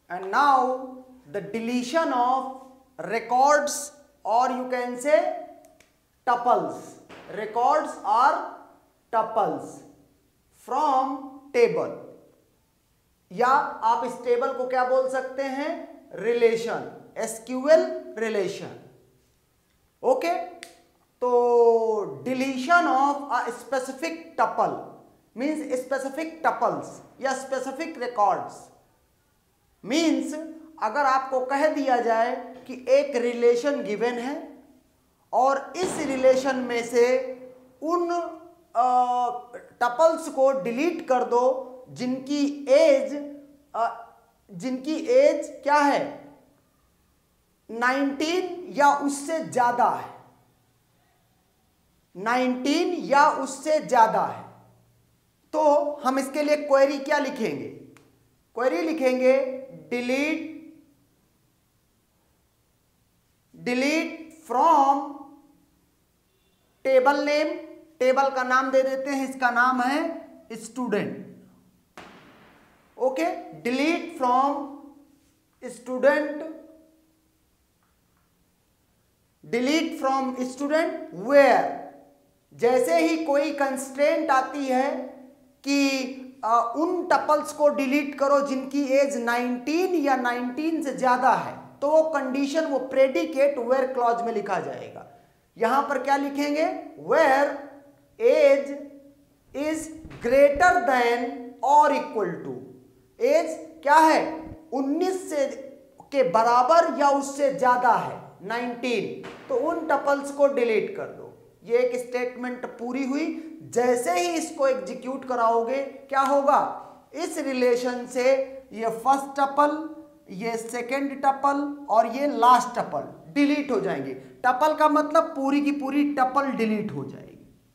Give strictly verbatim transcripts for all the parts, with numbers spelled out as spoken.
and now the deletion of records, or you can say tuples, records or tuples from table, या आप इस table को क्या बोल सकते हैं, रिलेशन, एसक्यूएल रिलेशन। ओके, तो deletion of a specific tuple means specific tuples या स्पेसिफिक रिकॉर्ड्स मीन्स अगर आपको कह दिया जाए कि एक रिलेशन गिवन है और इस रिलेशन में से उन टपल्स को डिलीट कर दो जिनकी एज जिनकी एज क्या है, नाइनटीन या उससे ज्यादा है, नाइनटीन या उससे ज्यादा है, तो हम इसके लिए क्वेरी क्या लिखेंगे, क्वेरी लिखेंगे delete delete from table name, table का नाम दे देते हैं, इसका नाम है student. Okay, delete from student, delete from student where, जैसे ही कोई कंस्ट्रेंट आती है कि आ, उन टपल्स को डिलीट करो जिनकी एज नाइनटीन या नाइनटीन से ज्यादा है, तो वो कंडीशन, वो प्रेडिकेट वेयर क्लॉज में लिखा जाएगा। यहां पर क्या लिखेंगे, where age is greater than और इक्वल टू, एज क्या है, उन्नीस से के बराबर या उससे ज्यादा है, नाइनटीन, तो उन टपल्स को डिलीट कर दो। ये एक स्टेटमेंट पूरी हुई। जैसे ही इसको एग्जीक्यूट कराओगे क्या होगा, इस रिलेशन से ये फर्स्ट टपल, ये सेकेंड टपल और ये लास्ट टपल डिलीट हो जाएंगे। टपल का मतलब पूरी की पूरी टपल डिलीट हो जाएगी।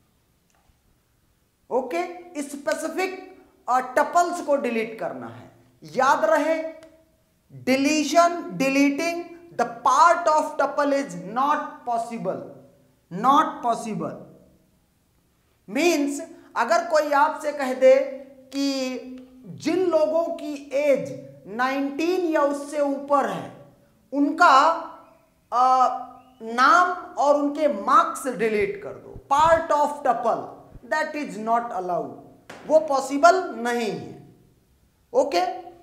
ओके, स्पेसिफिक टपल्स को डिलीट करना है। याद रहे, deletion, deleting the part of tuple is not possible, not possible means अगर कोई आपसे कह दे कि जिन लोगों की एज नाइनटीन या उससे ऊपर है उनका आ, नाम और उनके मार्क्स डिलीट कर दो, part of tuple, that is not allowed, वो पॉसिबल नहीं है। ओके,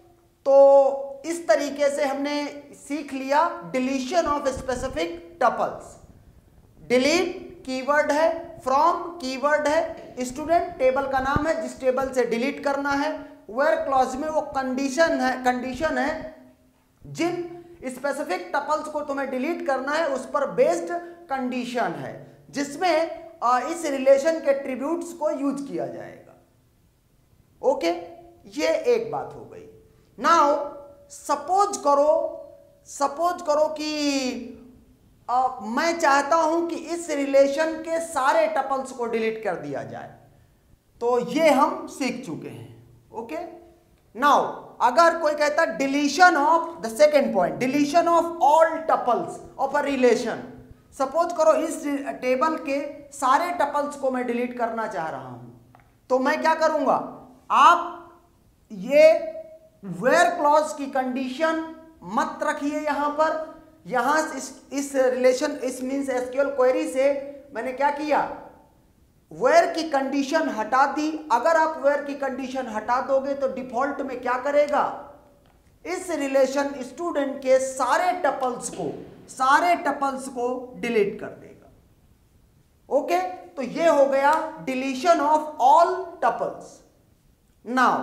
तो इस तरीके से हमने सीख लिया deletion of specific tuples. Delete keyword है, फ्रॉम कीवर्ड है, स्टूडेंट टेबल का नाम है जिस टेबल से डिलीट करना है, वेयर क्लॉज में वो कंडीशन है, कंडीशन है जिन स्पेसिफिक टपल्स को तुम्हें डिलीट करना है उस पर बेस्ड कंडीशन है जिसमें इस रिलेशन के एट्रीब्यूट्स को यूज किया जाएगा। ओके, ये एक बात हो गई। नाउ सपोज करो, सपोज करो कि Uh, मैं चाहता हूं कि इस रिलेशन के सारे टपल्स को डिलीट कर दिया जाए, तो ये हम सीख चुके हैं। ओके, नाउ अगर कोई कहता है deletion of the second point, deletion of all tuples of a relation, suppose करो इस टेबल के सारे टपल्स को मैं डिलीट करना चाह रहा हूं, तो मैं क्या करूंगा, आप ये वेयर क्लॉज की कंडीशन मत रखिए यहां पर। यहां इस इस रिलेशन, इस मींस एसक्यूएल क्वेरी से मैंने क्या किया, वेयर की कंडीशन हटा दी। अगर आप वेयर की कंडीशन हटा दोगे तो डिफॉल्ट में क्या करेगा, इस रिलेशन स्टूडेंट के सारे टपल्स को सारे टपल्स को डिलीट कर देगा। ओके, तो ये हो गया deletion of all tuples. Now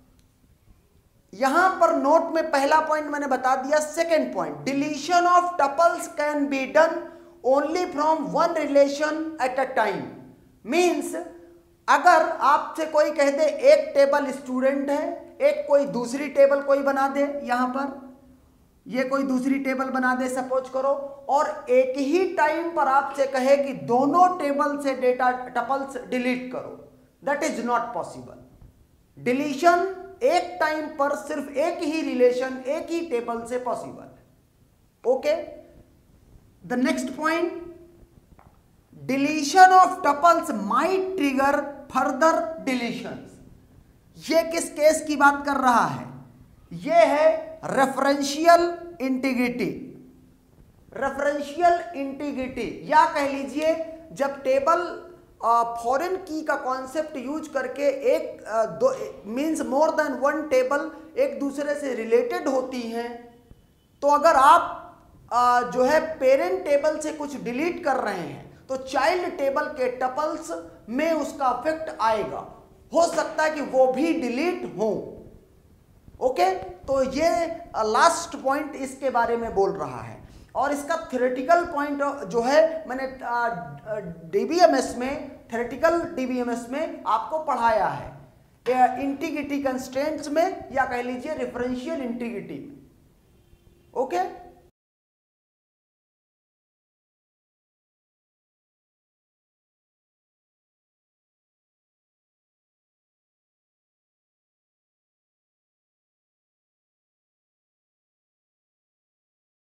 यहां पर नोट में पहला पॉइंट मैंने बता दिया। Second point, deletion of tuples can be done only from one relation at a time. Means अगर आपसे कोई कह दे एक टेबल स्टूडेंट है, एक कोई दूसरी टेबल कोई बना दे, यहां पर ये कोई दूसरी टेबल बना दे सपोज करो, और एक ही टाइम पर आपसे कहे कि दोनों टेबल से डेटा टपल्स डिलीट करो, that is not possible. Deletion एक टाइम पर सिर्फ एक ही रिलेशन, एक ही टेबल से पॉसिबल है। Okay, the next point, deletion of tuples might trigger further deletions. ये किस केस की बात कर रहा है, ये है रेफरेंशियल इंटीग्रिटी। रेफरेंशियल इंटीग्रिटी या कह लीजिए जब टेबल फॉरेन की का कॉन्सेप्ट यूज करके एक uh, दो means more than one table एक दूसरे से रिलेटेड होती हैं, तो अगर आप uh, जो है पेरेंट टेबल से कुछ डिलीट कर रहे हैं तो चाइल्ड टेबल के टपल्स में उसका इफेक्ट आएगा, हो सकता है कि वो भी डिलीट हो। ओके, तो ये लास्ट पॉइंट इसके बारे में बोल रहा है। और इसका थ्योरेटिकल पॉइंट जो है मैंने डीबीएमएस में, थ्योरेटिकल डीबीएमएस में आपको पढ़ाया है इंटीग्रिटी कंस्ट्रेंट्स में, या कह लीजिए रेफरेंशियल इंटीग्रिटी। ओके।